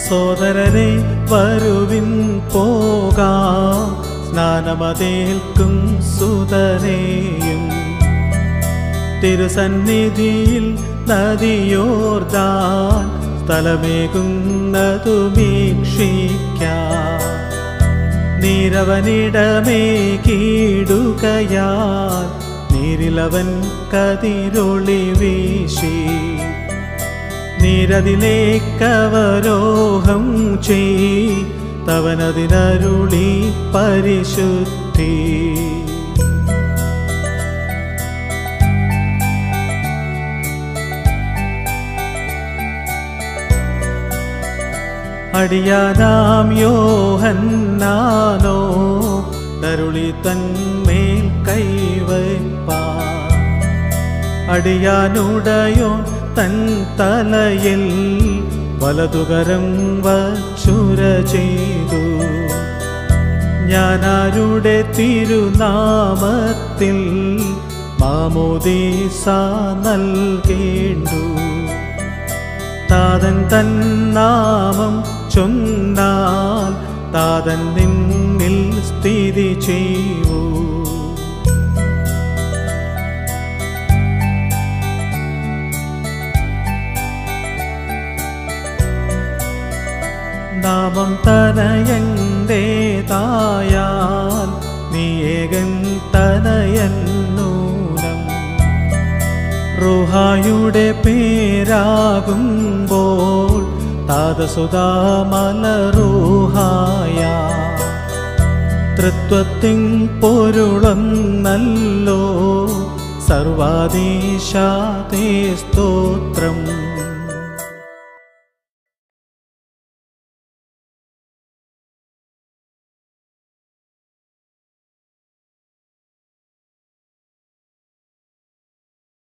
സോദരരെ വരുവിൻ പോകാം സ്നാനമതേൽക്കും സുതനെയും തിരുസന്നിധിയിൽ നദിയോർദാൻ സ്ഥലമേകുന്നതു വീക്ഷിക്കാം നീരവനിടമേ കീടുകയാൽ നീരിലവൻ കതിരൊളി വീശി നീരതിലേക്കവരോഹം ചെയ്തവനതിനരുളി പരിശുദ്ധി അടിയാനാം യോഹന്നാനോ തരുളി തന്മേൽ കൈവയ്പ്പാൻ അടിയാനുടയോ തൻ തലയിൽ വലതുകരം വച്ചുര ചെയ്തു ഞാനാരുടെ തിരുനാമത്തിൽ മാമോദീസ നൽകേണ്ടു താതൻ തൻ നാമം ചൊന്നാൽ താതൻ നിന്നിൽ സ്ഥിതി ചെയ്യൂ നാമം തനയൻ്റേതായാൽ നീ ഏകൻ തനയൻ നൂനം റുഹായുടെ പേരാകുമ്പോൾ താതസുതാമലറുഹായ തൃത്വത്തിൻ പൊരുളെന്നല്ലോ സർവാധീശാതേ സ്തോത്രം